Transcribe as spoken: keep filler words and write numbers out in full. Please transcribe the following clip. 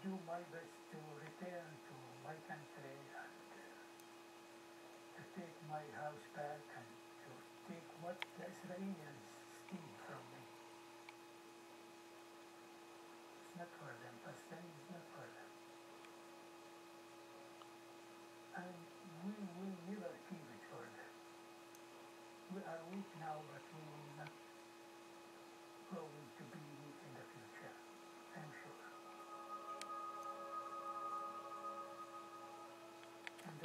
do my best to return to my country and to take my house back and to take what the Israelis steal from me. It's not for them. Palestine is not for them. And we will never keep it for them. We are weak now, but we will not go with